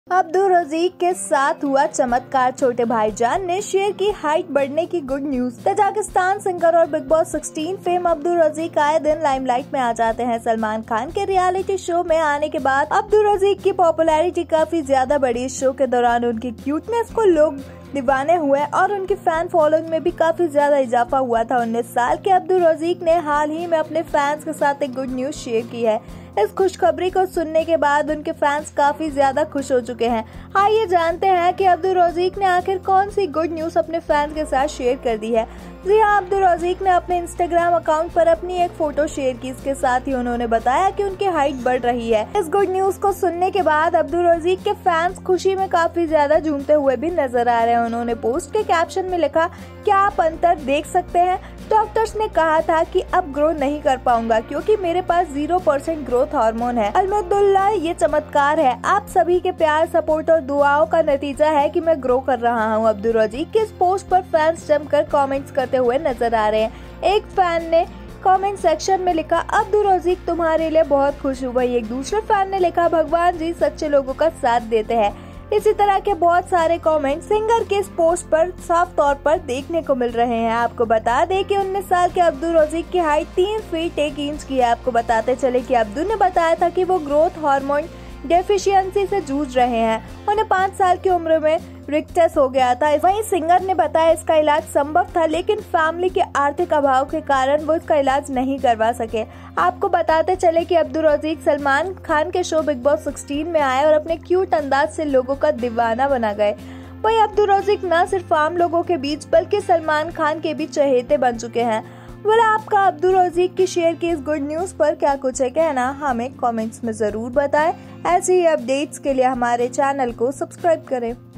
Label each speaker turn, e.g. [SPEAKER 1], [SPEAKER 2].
[SPEAKER 1] अब्दुल रज़ीक के साथ हुआ चमत्कार। छोटे भाईजान ने शेयर की हाइट बढ़ने की गुड न्यूज। तजाकिस्तान सिंगर और Bigg Boss 16 fame Abdul Rozik आए दिन लाइमलाइट में आ जाते हैं। सलमान खान के रियलिटी शो में आने के बाद अब्दुल रज़ीक की पॉपुलैरिटी काफी ज्यादा बढ़ी। शो के दौरान उनकी क्यूटनेस को लोग दीवाने हुए और उनकी फैन फॉलोइंग में भी काफी ज्यादा इजाफा हुआ था। 19 साल के अब्दुल रज़ीक ने हाल ही में अपने फैंस के साथ एक गुड न्यूज शेयर की है। इस खुशखबरी को सुनने के बाद उनके फैंस काफी ज्यादा खुश हो चुके हैं। आइए जानते हैं कि अब्दुल रज़ीक ने आखिर कौन सी गुड न्यूज अपने फैंस के साथ शेयर कर दी है। जी हाँ, अब्दुल रज़ीक ने अपने इंस्टाग्राम अकाउंट पर अपनी एक फोटो शेयर की। इसके साथ ही उन्होंने बताया कि उनकी हाइट बढ़ रही है। इस गुड न्यूज को सुनने के बाद अब्दुल रज़ीक के फैंस खुशी में काफी ज्यादा झूमते हुए भी नजर आ रहे हैं। उन्होंने पोस्ट के कैप्शन में लिखा, क्या आप अंतर देख सकते हैं? डॉक्टर्स ने कहा था कि अब ग्रो नहीं कर पाऊंगा क्योंकि मेरे पास 0% ग्रोथ हार्मोन है। अल्हम्दुलिल्लाह, ये चमत्कार है। आप सभी के प्यार, सपोर्ट और दुआओं का नतीजा है कि मैं ग्रो कर रहा हूँ। अब्दुल रज़ीक के इस पोस्ट पर फैंस जमकर कमेंट्स करते हुए नजर आ रहे हैं। एक फैन ने कमेंट सेक्शन में लिखा, अब्दुल रज़ीक तुम्हारे लिए बहुत खुश हूँ। वही एक दूसरे फैन ने लिखा, भगवान जी सच्चे लोगों का साथ देते हैं। इसी तरह के बहुत सारे कमेंट सिंगर के इस पोस्ट पर साफ तौर पर देखने को मिल रहे हैं। आपको बता दें कि 19 साल के अब्दुल रज़ीक की हाइट 3 फीट 1 इंच की है। आपको बताते चले कि अब्दुल ने बताया था कि वो ग्रोथ हार्मोन डेफिशिएंसी से जूझ रहे हैं। उन्हें 5 साल की उम्र में रिकटस हो गया था। वहीं सिंगर ने बताया इसका इलाज संभव था, लेकिन फैमिली के आर्थिक अभाव के कारण वो इसका इलाज नहीं करवा सके। आपको बताते चले कि अब्दुल रज़ीक सलमान खान के शो बिग बॉस 16 में आए और अपने क्यूट अंदाज से लोगों का दीवाना बना गए। वहीं अब्दुल रज़ीक न सिर्फ आम लोगों के बीच बल्कि सलमान खान के भी चहेते बन चुके हैं। बोला, आपका अब्दुल रज़ीक की शेयर की इस गुड न्यूज पर क्या कुछ है कहना, हमें कमेंट्स में जरूर बताएं। ऐसे ही अपडेट्स के लिए हमारे चैनल को सब्सक्राइब करें।